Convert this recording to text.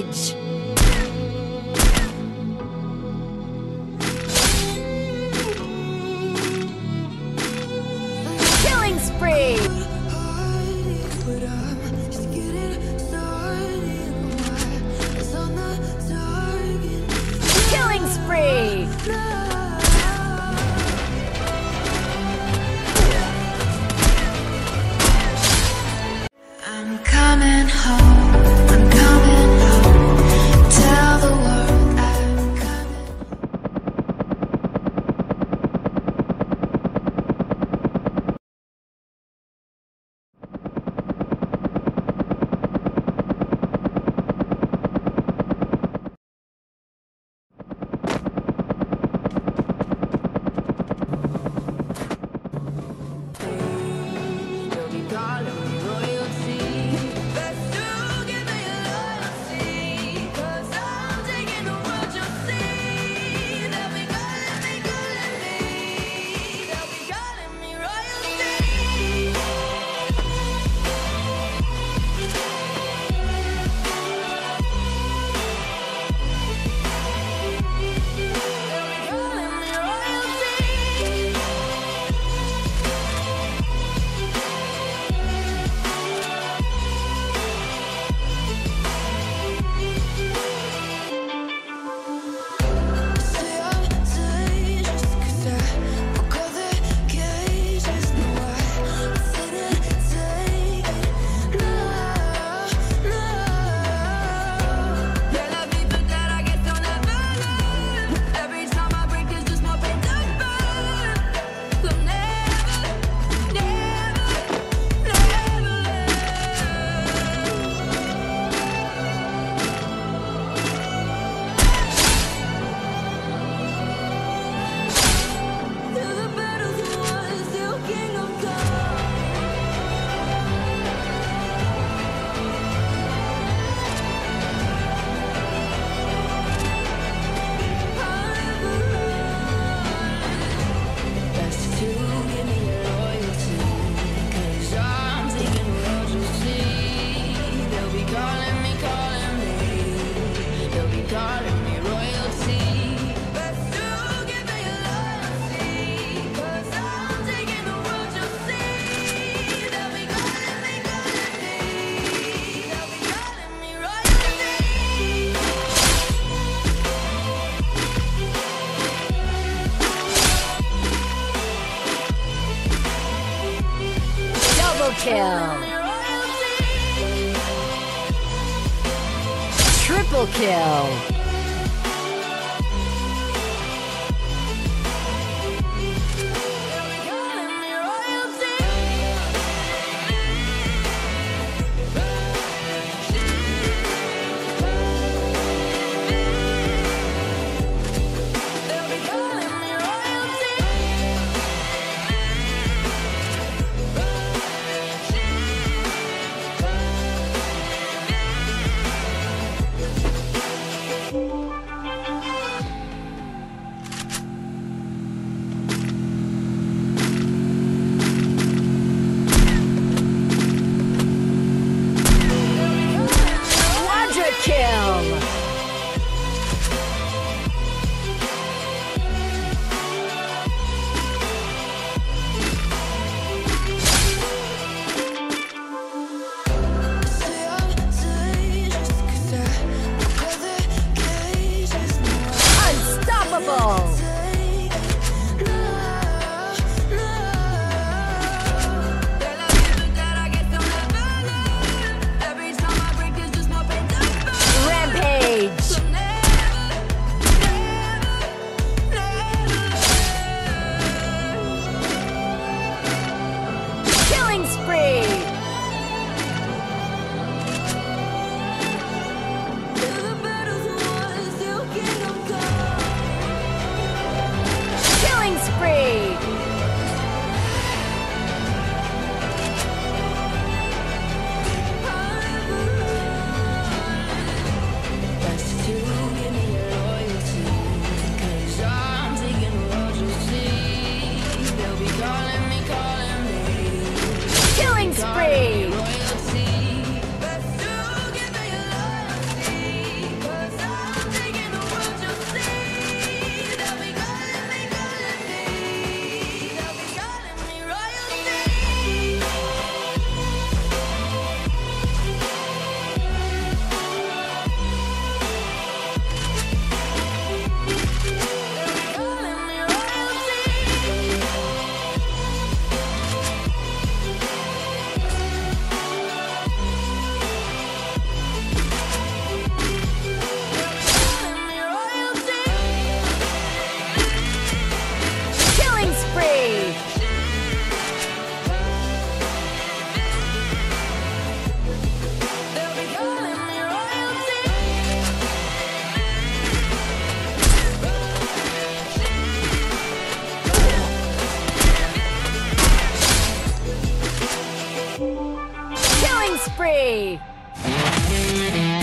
Rampage! Killing spree! Killing spree! I'm coming home, I'm coming home. Tell the world I'm coming. They'll be calling me royalty. Best to give me your loyalty, 'cause I'm taking the world, you'll see. They'll be calling me royalty. Calling me royalty. Say I'm dangerous 'cause I broke all the cages. No, I didn't take it. No, no. Yeah, love me for that, I guess I'll never learn. Every time I break, there's just more pain to burn. So never, never, never till the battle's won, still kingdom come. Best to give me your loyalty, 'cause I'm taking the world, you'll see. They'll be calling me. They'll be calling me royalty. Best to give me your loyalty, 'cause I'm taking the world, you'll see. They'll be calling me. They'll be calling me royalty. Double kill! Triple kill! Quadra kill! Say I'm dangerous 'cause I broke all the cages. No, Unstoppable! no, no. Yeah, love me for that, I guess I'll never learn. Every time I break, there's just more pain to burn. Rampage! spree!